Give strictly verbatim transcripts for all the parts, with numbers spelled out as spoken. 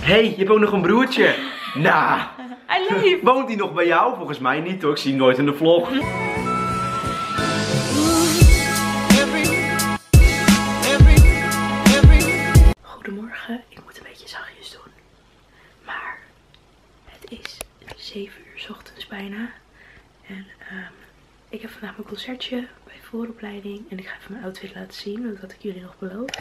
Hé, hey, je hebt ook nog een broertje. Nou, Hij leeft. Woont hij nog bij jou? Volgens mij niet hoor, ik zie hem nooit in de vlog. Goedemorgen, ik moet een beetje zachtjes doen. Maar het is zeven uur 's ochtends bijna. En um, ik heb vandaag mijn concertje bij vooropleiding. En ik ga even mijn outfit laten zien, want dat had ik jullie nog beloofd.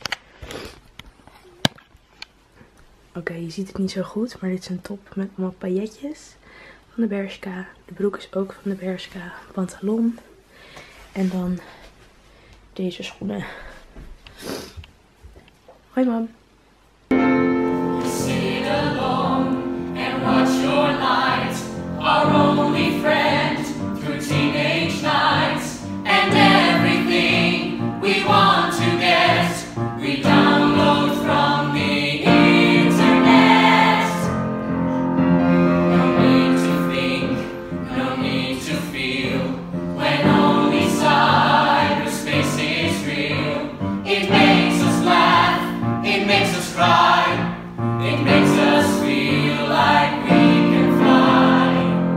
Oké, okay, je ziet het niet zo goed, maar dit is een top met allemaal pailletjes van de Bershka. De broek is ook van de Bershka. Pantalon. En dan deze schoenen. Hoi mam. Sit alone and watch your light, our only friend through teenage nights, and everything we want to get, we download from the internet. No need to think, no need to feel, when only cyberspace is real. It makes us laugh, it makes us cry, it makes us feel like we can fly.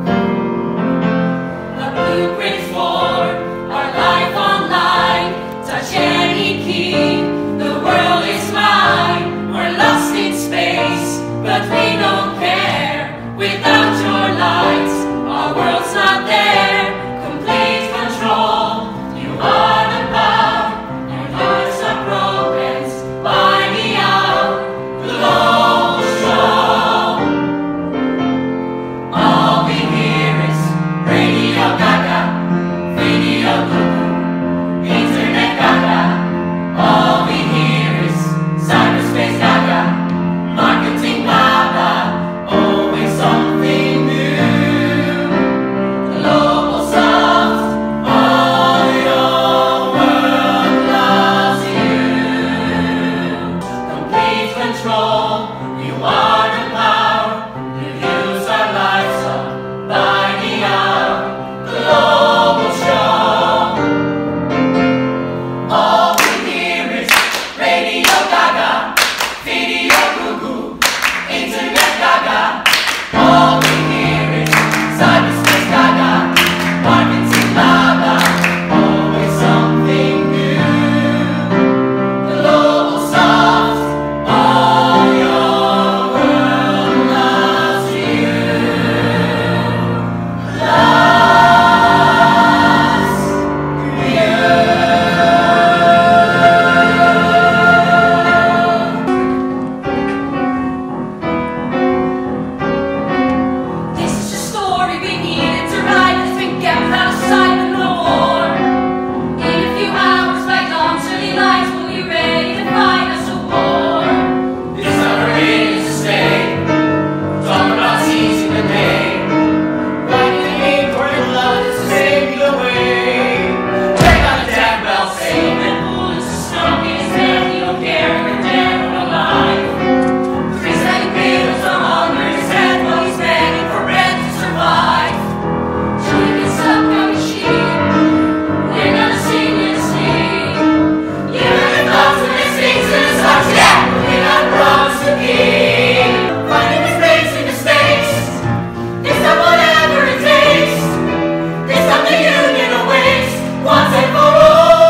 A blueprint for our life online, touch any key, the world is mine. We're lost in space, but we don't care. Without your lights, our world's not there. Complete control, you are the power, our hearts are broken by the hour. Global show. All we hear is Radio Gaga, Video Cuckoo, Internet Gaga. All we hear is cyberspace Gaga, marketing Gaga. Always something new. Global soft, all your world loves you. Complete control, you are the power. You use our lives up by the hour. Global show. All we hear is Radio Gaga, Video Goo, Internet Gaga. All we hear is cyberspace Gaga, marketing Gaga. Always something new. Global soft, all your world loves you. Loves you. This is the story we needed to write as we kept out of sight of no war. In a few hours, by dawn's early lights, we'll be ready to fight us a war. This summer is to stay. Talk about seizing the day. Writing the name for your love is to save the way. Check out the tag bell, saying that bullets are stuck in his head. He don't care if you're dead or alive. Three second pills are under his head while he's begging for bread to survive. Should get stuck on the sheet. We're gonna sing and sing. You and the thoughts and the things in his heart, yeah. We're not promised to keep. Finding his place in the space. It's not whatever it takes. It's not the union awaits. Once and for all.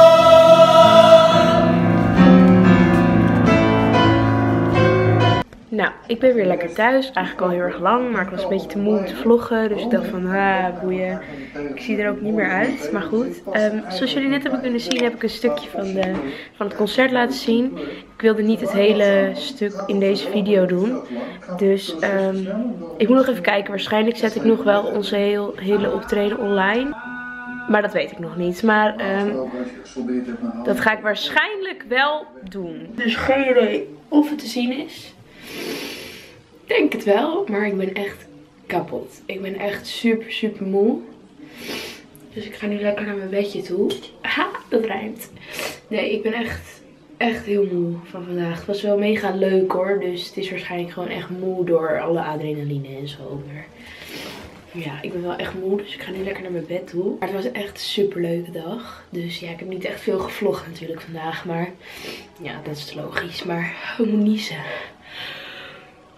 Nou, ik ben weer lekker thuis. Eigenlijk al heel erg lang, maar ik was een beetje te moe om te vloggen. Dus ik dacht van, ha, boeien. Ik zie er ook niet meer uit. Maar goed, um, zoals jullie net hebben kunnen zien, heb ik een stukje van, de, van het concert laten zien. Ik wilde niet het hele stuk in deze video doen. Dus um, ik moet nog even kijken. Waarschijnlijk zet ik nog wel onze heel, hele optreden online. Maar dat weet ik nog niet. Maar um, dat ga ik waarschijnlijk wel doen. Dus geen idee of het te zien is. Ik denk het wel, maar ik ben echt kapot. Ik ben echt super, super moe. Dus ik ga nu lekker naar mijn bedje toe. Ha, dat rijmt. Nee, ik ben echt, echt heel moe van vandaag. Het was wel mega leuk hoor. Dus het is waarschijnlijk gewoon echt moe door alle adrenaline en zo. Maar ja, ik ben wel echt moe. Dus ik ga nu lekker naar mijn bed toe. Maar het was echt een super leuke dag. Dus ja, ik heb niet echt veel gevlogd natuurlijk vandaag. Maar ja, dat is logisch. Maar ik moet niezen.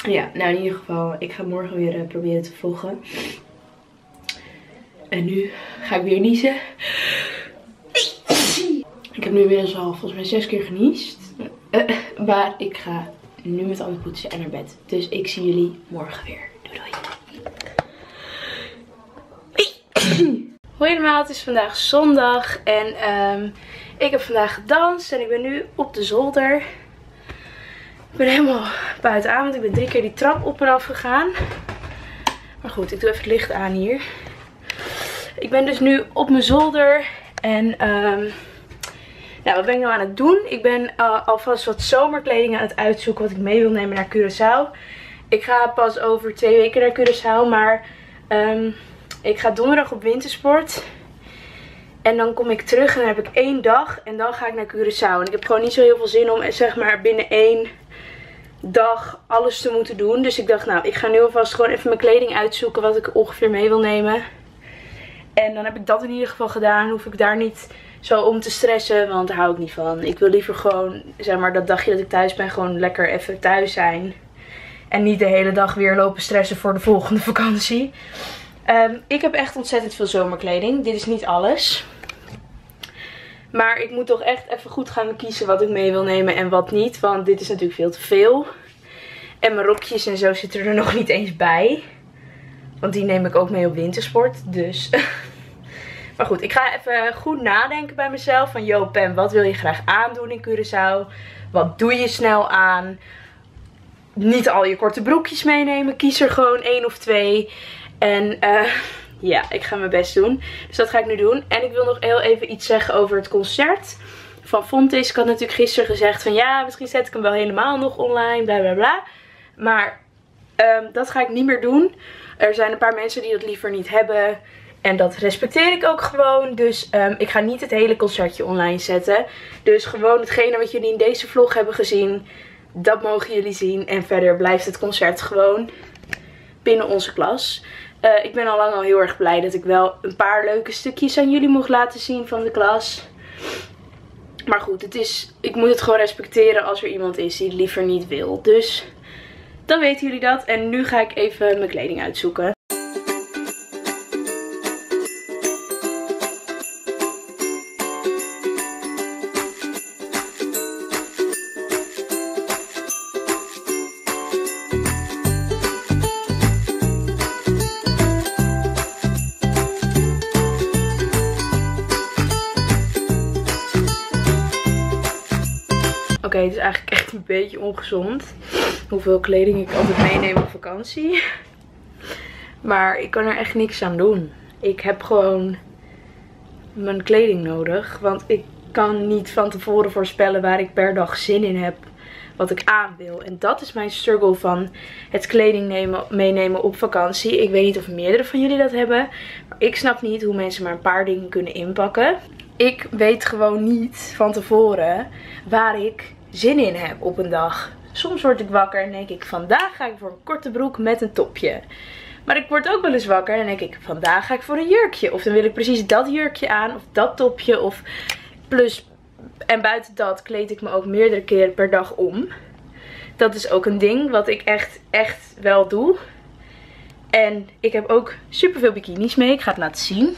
Ja, nou in ieder geval, ik ga morgen weer uh, proberen te vloggen. En nu ga ik weer niezen. Ik heb nu inmiddels al volgens mij zes keer geniest. Uh, maar ik ga nu met tanden poetsen en naar bed. Dus ik zie jullie morgen weer. Doei doei. Hoi allemaal, het is vandaag zondag. En um, ik heb vandaag gedanst. En ik ben nu op de zolder. Ik ben helemaal buiten aan, want ik ben drie keer die trap op en af gegaan. Maar goed, ik doe even het licht aan hier. Ik ben dus nu op mijn zolder. En um, nou, wat ben ik nou aan het doen? Ik ben uh, alvast wat zomerkleding aan het uitzoeken wat ik mee wil nemen naar Curaçao. Ik ga pas over twee weken naar Curaçao, maar um, ik ga donderdag op wintersport. En dan kom ik terug en dan heb ik één dag en dan ga ik naar Curaçao. En ik heb gewoon niet zo heel veel zin om zeg maar binnen één dag alles te moeten doen. Dus ik dacht, nou, ik ga nu alvast gewoon even mijn kleding uitzoeken wat ik ongeveer mee wil nemen. En dan heb ik dat in ieder geval gedaan. Hoef ik daar niet zo om te stressen, want daar hou ik niet van. Ik wil liever gewoon, zeg maar, dat dagje dat ik thuis ben, gewoon lekker even thuis zijn. En niet de hele dag weer lopen stressen voor de volgende vakantie. Um, ik heb echt ontzettend veel zomerkleding. Dit is niet alles. Maar ik moet toch echt even goed gaan kiezen wat ik mee wil nemen en wat niet. Want dit is natuurlijk veel te veel. En mijn rokjes en zo zitten er nog niet eens bij. Want die neem ik ook mee op wintersport. Dus. Maar goed, ik ga even goed nadenken bij mezelf. Van, yo Pam, wat wil je graag aandoen in Curaçao? Wat doe je snel aan? Niet al je korte broekjes meenemen. Kies er gewoon één of twee. En uh, ja, ik ga mijn best doen. Dus dat ga ik nu doen. En ik wil nog heel even iets zeggen over het concert van Fontys. Ik had natuurlijk gisteren gezegd van ja, misschien zet ik hem wel helemaal nog online. Bla bla bla. Maar um, dat ga ik niet meer doen. Er zijn een paar mensen die dat liever niet hebben. En dat respecteer ik ook gewoon. Dus um, ik ga niet het hele concertje online zetten. Dus gewoon hetgene wat jullie in deze vlog hebben gezien. Dat mogen jullie zien. En verder blijft het concert gewoon binnen onze klas. Uh, ik ben al lang al heel erg blij dat ik wel een paar leuke stukjes aan jullie mocht laten zien van de klas. Maar goed, het is, ik moet het gewoon respecteren als er iemand is die het liever niet wil. Dus dan weten jullie dat. En nu ga ik even mijn kleding uitzoeken. Oké, okay, het is eigenlijk echt een beetje ongezond hoeveel kleding ik altijd meeneem op vakantie. Maar ik kan er echt niks aan doen. Ik heb gewoon mijn kleding nodig. Want ik kan niet van tevoren voorspellen waar ik per dag zin in heb. Wat ik aan wil. En dat is mijn struggle van het kleding nemen, meenemen op vakantie. Ik weet niet of meerdere van jullie dat hebben. Maar ik snap niet hoe mensen maar een paar dingen kunnen inpakken. Ik weet gewoon niet van tevoren waar ik zin in heb op een dag. Soms word ik wakker en denk ik, vandaag ga ik voor een korte broek met een topje. Maar ik word ook wel eens wakker en denk ik, vandaag ga ik voor een jurkje. Of dan wil ik precies dat jurkje aan of dat topje. Of plus, en buiten dat kleed ik me ook meerdere keren per dag om. Dat is ook een ding wat ik echt, echt wel doe. En ik heb ook superveel bikinis mee. Ik ga het laten zien.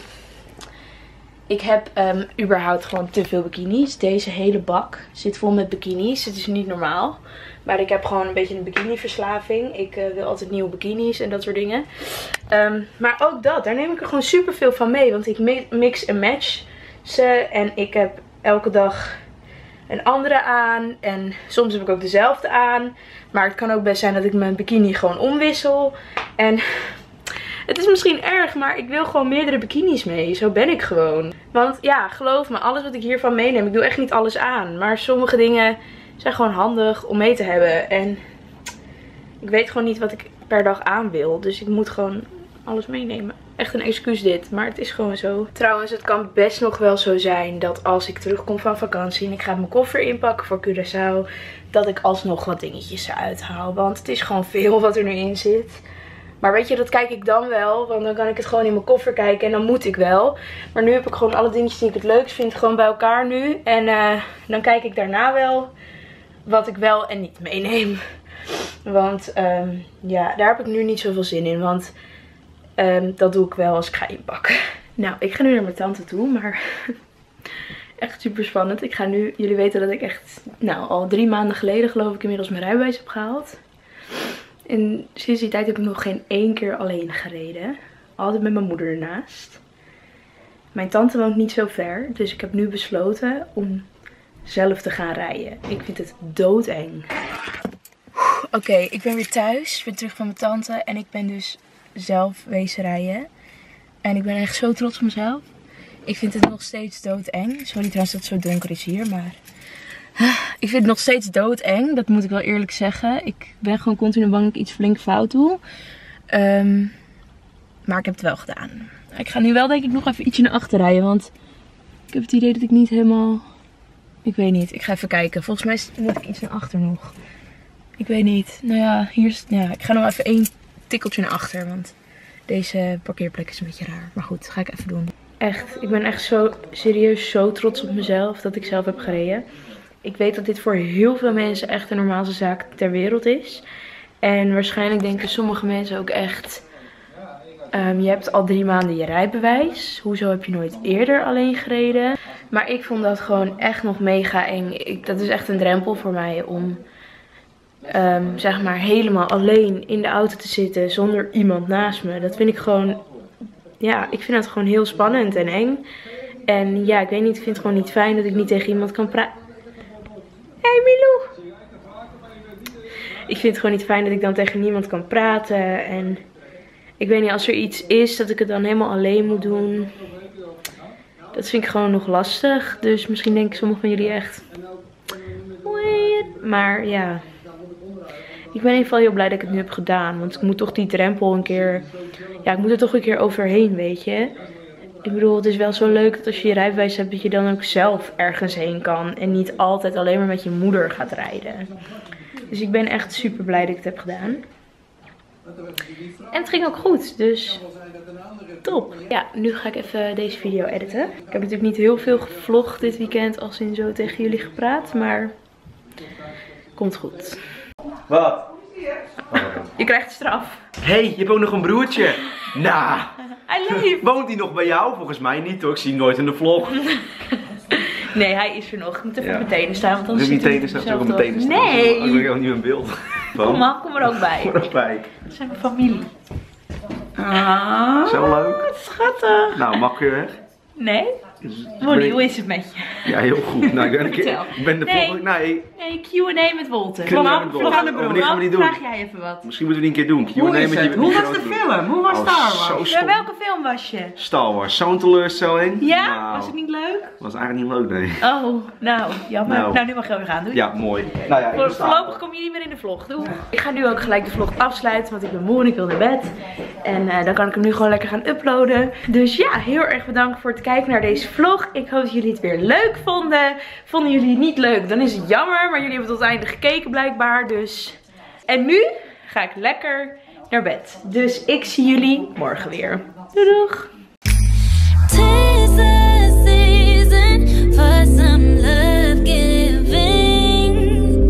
Ik heb um, überhaupt gewoon te veel bikinis. Deze hele bak zit vol met bikinis. Het is niet normaal. Maar ik heb gewoon een beetje een bikini-verslaving. Ik uh, wil altijd nieuwe bikinis en dat soort dingen. Um, maar ook dat, daar neem ik er gewoon super veel van mee. Want ik mix en match ze. En ik heb elke dag een andere aan. En soms heb ik ook dezelfde aan. Maar het kan ook best zijn dat ik mijn bikini gewoon omwissel. En het is misschien erg, maar ik wil gewoon meerdere bikinis mee. Zo ben ik gewoon. Want ja, geloof me, alles wat ik hiervan meeneem, ik doe echt niet alles aan. Maar sommige dingen zijn gewoon handig om mee te hebben. En ik weet gewoon niet wat ik per dag aan wil. Dus ik moet gewoon alles meenemen. Echt een excuus dit, maar het is gewoon zo. Trouwens, het kan best nog wel zo zijn dat als ik terugkom van vakantie en ik ga mijn koffer inpakken voor Curaçao, dat ik alsnog wat dingetjes eruit haal. Want het is gewoon veel wat er nu in zit. Maar weet je, dat kijk ik dan wel. Want dan kan ik het gewoon in mijn koffer kijken en dan moet ik wel. Maar nu heb ik gewoon alle dingetjes die ik het leukst vind gewoon bij elkaar nu. En uh, dan kijk ik daarna wel wat ik wel en niet meeneem. Want um, ja, daar heb ik nu niet zoveel zin in. Want um, dat doe ik wel als ik ga inpakken. Nou, ik ga nu naar mijn tante toe. Maar echt super spannend. Ik ga nu, jullie weten dat ik echt, nou al drie maanden geleden geloof ik inmiddels mijn rijbewijs heb gehaald. En sinds die tijd heb ik nog geen één keer alleen gereden. Altijd met mijn moeder ernaast. Mijn tante woont niet zo ver. Dus ik heb nu besloten om zelf te gaan rijden. Ik vind het doodeng. Oké, okay, ik ben weer thuis. Ik ben terug van mijn tante. En ik ben dus zelf wezen rijden. En ik ben echt zo trots op mezelf. Ik vind het nog steeds doodeng. Sorry trouwens dat het zo donker is hier, maar... Ik vind het nog steeds doodeng. Dat moet ik wel eerlijk zeggen. Ik ben gewoon continu bang dat ik iets flink fout doe. Um, maar ik heb het wel gedaan. Ik ga nu wel denk ik nog even ietsje naar achter rijden. Want ik heb het idee dat ik niet helemaal... Ik weet niet. Ik ga even kijken. Volgens mij moet ik iets naar achter nog. Ik weet niet. Nou ja, hier is... Ja, ik ga nog even één tikkeltje naar achter. Want deze parkeerplek is een beetje raar. Maar goed, dat ga ik even doen. Echt. Ik ben echt zo serieus zo trots op mezelf dat ik zelf heb gereden. Ik weet dat dit voor heel veel mensen echt de normaalste zaak ter wereld is. En waarschijnlijk denken sommige mensen ook echt... Um, je hebt al drie maanden je rijbewijs. Hoezo heb je nooit eerder alleen gereden? Maar ik vond dat gewoon echt nog mega eng. Ik, dat is echt een drempel voor mij om... Um, zeg maar helemaal alleen in de auto te zitten zonder iemand naast me. Dat vind ik gewoon... Ja, ik vind dat gewoon heel spannend en eng. En ja, ik weet niet, ik vind het gewoon niet fijn dat ik niet tegen iemand kan praten. Hé hey, Milou! Ik vind het gewoon niet fijn dat ik dan tegen niemand kan praten. En ik weet niet, als er iets is dat ik het dan helemaal alleen moet doen. Dat vind ik gewoon nog lastig. Dus misschien denken sommigen van jullie echt... Maar ja... Ik ben in ieder geval heel blij dat ik het nu heb gedaan. Want ik moet toch die drempel een keer... Ja, ik moet er toch een keer overheen, weet je. Ik bedoel, het is wel zo leuk dat als je je rijbewijs hebt... dat je dan ook zelf ergens heen kan. En niet altijd alleen maar met je moeder gaat rijden. Dus ik ben echt super blij dat ik het heb gedaan. En het ging ook goed, dus top. Ja, nu ga ik even deze video editen. Ik heb natuurlijk niet heel veel gevlogd dit weekend als in zo tegen jullie gepraat. Maar komt goed. Wat? Je krijgt straf. Hé, hey, je hebt ook nog een broertje. Nou, Hij leeft. woont hij nog bij jou? Volgens mij niet hoor, ik zie hem nooit in de vlog. Nee, hij is er nog. Ik moet even Ja. op mijn tenen staan, want Doe anders niet zit hij tenen staan, zelf ook op mijn door. tenen staan. Nee. Ik ben helemaal niet in beeld. Kom maar, kom er ook bij. Kom er ook bij. Dat zijn mijn familie. Ah, Zo leuk. schattig. Nou, mag je weg? Nee? Is- Molly, hoe is het met je? Ja, heel goed. Nou, ik ben, een keer, Vertel. ik ben de Nee. vlog... Nee, Nee, Q en A met Wolter. Q en A met Wolter. Kom Oh, wanneer gaan we die doen? Vraag jij even wat. misschien moeten we die een keer doen. Q en A Hoe is met het? je- Hoe met je was de grote- film? Hoe was Oh, Star zo Wars? Ja, stom. welke film was je? Star Wars, zo'n teleurstelling. Ja? Nou, Was het niet leuk? was eigenlijk niet leuk, nee. Oh, nou, jammer. Nou, Nou. nu mag je weer gaan. Doei. Ja, mooi. Nou ja, ik Voor, ben staan. voorlopig kom je niet meer in de vlog. Doei. Ik ga nu ook gelijk de vlog afsluiten, want ik ben moe en ik wil naar bed. En uh, dan kan ik hem nu gewoon lekker gaan uploaden. Dus ja, heel erg bedankt voor het kijken naar deze vlog. Ik hoop dat jullie het weer leuk vonden. Vonden jullie het niet leuk, dan is het jammer. Maar jullie hebben tot het einde gekeken blijkbaar. Dus. En nu ga ik lekker naar bed. Dus ik zie jullie morgen weer. Doei doeg!